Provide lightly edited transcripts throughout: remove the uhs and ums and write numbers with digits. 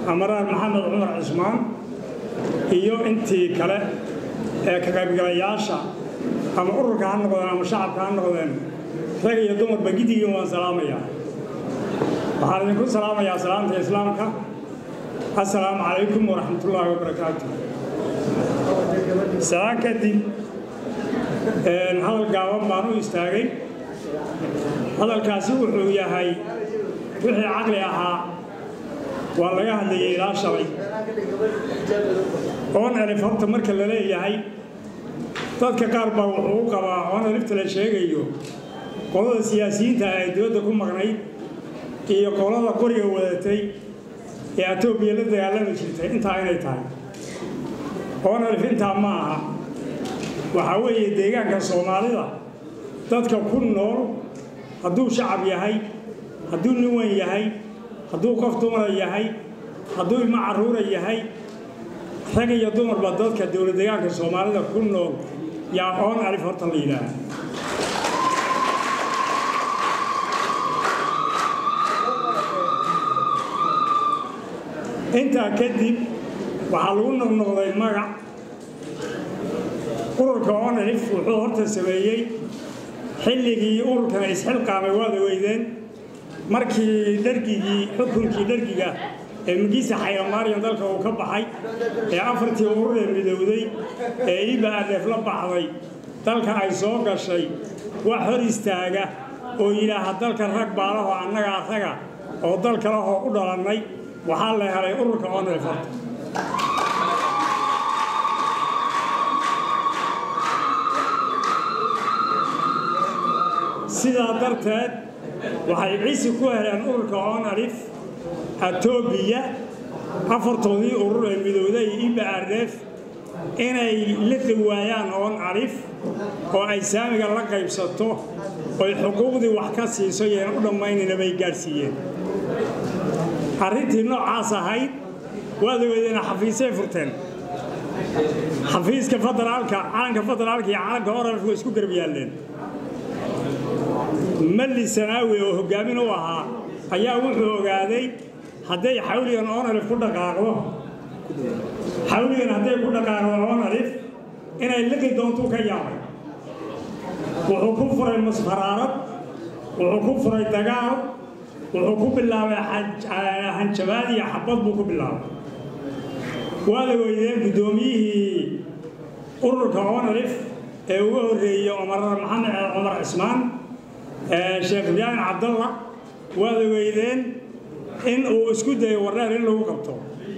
أمران محمد عمر عثمان iyo intii kale ee ka qaybgalayaasha ama ururka aan noqdeen ama shacabka aan noqdeen rag iyo dumar bagidiga waan salaamaya waxaan idinku salaamayaa salaamta islaamka assalaamu calaykum wa rahmatullaahi wa barakaatuh salaan kadib hadal gaaban baan u istaagay hadalkaasi wuxuu yahay wixii caqli ahaa waa laga hadlayay ilaa shalay oon alif horta marka la leeyahay dadka qaar baa wuxuu u qabaa oon alifta la sheegayo qolada siyaasiyiinta ay dowladda ku maqnayd iyo qolada qoriga wadatay ee Itoobiya la dagaalami jirtay intaa inay tahay oon alif intaa ma aha waxa weeye deegaanka Soomaalida dadka ku nool hadduu shacab yahay hadduu nin weyn yahay hadduu qof dumar yahay hadduu ilmo carruur yahay rag iyo dumar ba dadka dowlad deegaanka Soomaalida ku nool yaa oon alif horta la yiraahdo inta kadib waxa lagu noqday magac ururka oon alif wuxuu horta sameeyay xilligii ururkan isxilqaamay wada weydeen markii dargigii xukunkii dargiga ee magiisa xayamaariyan dalka uu ka baxay ee afartii urur ee midowday ee IBADF la baxday dalka ay soo gashay wax hor istaaga oo ilaaha dalka rag baalaho annaga asaga oo dalka la u dhalanay waxaa la helay ururka oon alif sidaa darteed waxay ciisi ku heleen ururka oon alif Itoobiya afartoodii urur ee midowday IBADF inay la dawaayaan oon alif oo ay saamiga la qaybsato oo xuquuqdii wax ka siiso yeen u dhamaynayna bay gaarsiiyeen arrintii noocaas ahayd waad weydeen xafiisay furteen xafiiska federaalka calanka federaalka iyo calanka oralka isku garab yaaleen ملي سناوي وهجامين وها أيها وحول وجادي هدي حاولي أن أنا أعرف كل دقائق حاولي أن هدي كل دقائق وأنا أعرف إن اللي دونتو كيامي وحكم فرع المسخرات وحكم فرع التجارب وحكم بالله هنشبادي حبض بكم بالله وهذا ويدين بدوميه أورك أنا أعرف وهري عمر محمد عمر عثمان شيخ بيان عبد الله وهذا ويدين إن وسكوت يوراه إن له قبته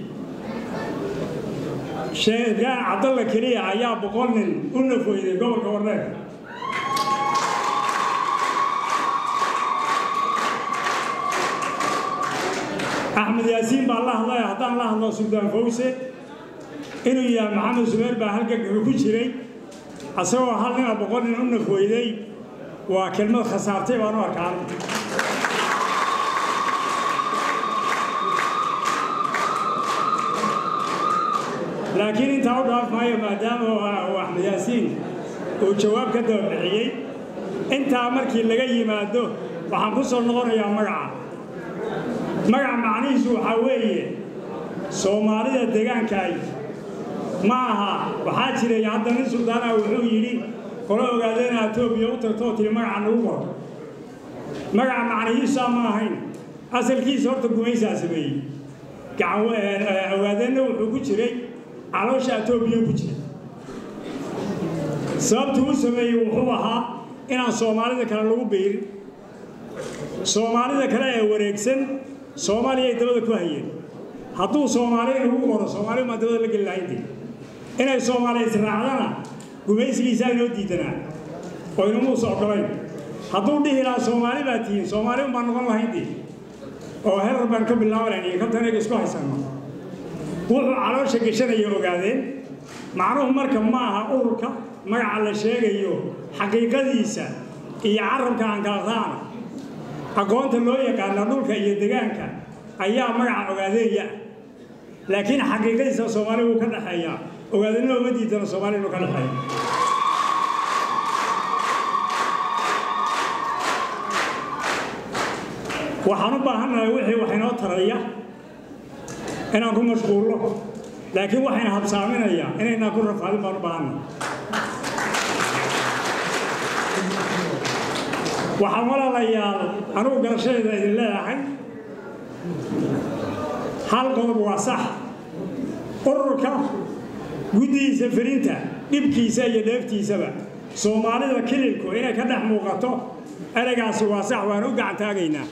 شيخ بيان عبد الله كريه عيا بقولن إنه فويدين قبل كوراه أحمد ياسين بالله الله يهدى الله سودان فوسه إنه يا محمد زبير بهالك كوشري أسوأ حالنا بقولن إنه فويدين وكلمة خسارتي وأنا أكان لكن أنت عارف معي ما دام هو أحمد ياسين وجواب كده بحيي أنت أمرك اللي جاي ما ده وحنقص النظر يا مرع معني شو حويه سومالية دجان كاي معها وحاجة يعدنا السودان وحويلي قالوا قاعدين أتوبيا وترتوتي مرع نوبر مرع معني ساماهين أصل كي صورت قميص أسمي قاعدين وحوجري على شاتوبيا وحوجري سبت وسمي وحوها إن الصومالي ذكر له بير صومالي ذكر وريكسن صومالي يدرو كوهين هاتو صومالي نوبر صومالي ما درو لك اللعيدي إن الصومالي سرعنا قميص لسان يوديتنا وينمو صعبين هاتو ده لا صومالي باتين صومالي ما نقول هيدي أو هل بنكب الله ولا يعني كم تاني كسكو حسنا وعلى شيء كشنا يوجدين معروف مركب معها أوركا ما على شيء يو حقيقة ديسا يعرف كان كذا أقول تلوي كان نقول كيدجان كان أيام ما يوجدين لكن حقيقة ديسا صومالي وكذا حياة وقالوا لنا ودي ترى صومالي وكذا حياة وحنبه هنا وحي وحنا تريا inaan ku mashquulno laakiin waxayna habsaaminayaa inaynaan ku rafaadin baan u baahanay waxaan walaalayaal anugu garashadayda idin leeyahay hal qodob waa sax ururka guddihiisa fulinta dhibkiisa iyo dheeftiisaba soomaalida kililku inay ka dhex muuqato ereygaasi waa sax waan u gacan taagaynaa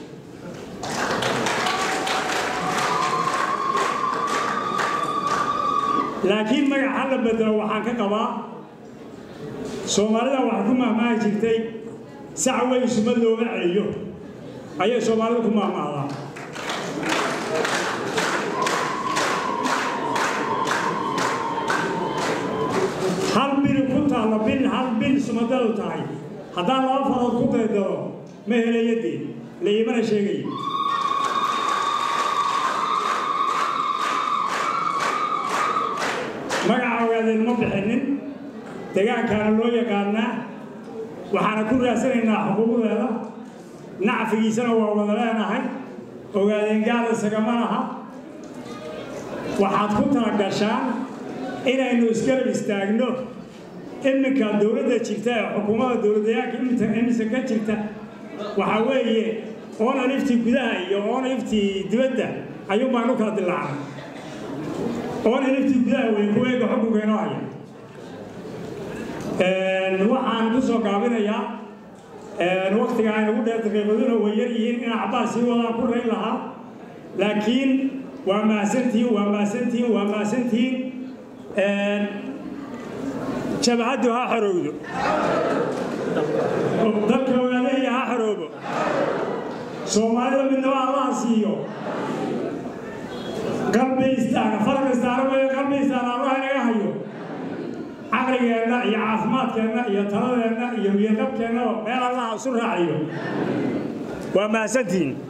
laakiin magaca la bedelo waxaan ka qabaa soomaalida waxay ku mahmaahi jirtay sac way sumad looga celiyo ayay soomaalidu ku mahmaahdaa hal bil ku taalla hal bil sumadadu tahay haddaan laba farood ku daydaro ma helayadii la iimana sheegaya magaca ogaadeen ma bixinin deegaankaana loo yaqaanaa waxaana ku raadsanaynaa xuquuqdeeda nacfigiisana waa wada leenahay ogaadeen gaal isagama laha waxaad ku talagashaan inaynu isgarab istaagno iminka dowladda jirta ee xukuumadda dowladayaanka imisa ka jirta waxaa weeye oona liftii gudaha iyo oona liftii dibadda ayuun baan u kala dilaacnay oona liftii gudaha wey kuweega xukunka inoo haya waxaan ku soo gaabinayaa waqtiga ayna ugu dheer daqiiqaduna way yar yihiin in cabaar sii wadaan ku rayn lahaa laakiin waa mahadsantihiin jabhaddu ha xorowdo dalka ogaadahaya ha xoroobo soomaalida midnaba allaha siiyo qalbi istaana farq istaana way qalbi istaana allaha inaga hayo caqligeenna iyo caafimaadkeenna iyo taladeenna iyo miyirqabkeenna meel allaha isu raaciyo waa mahadsantihiin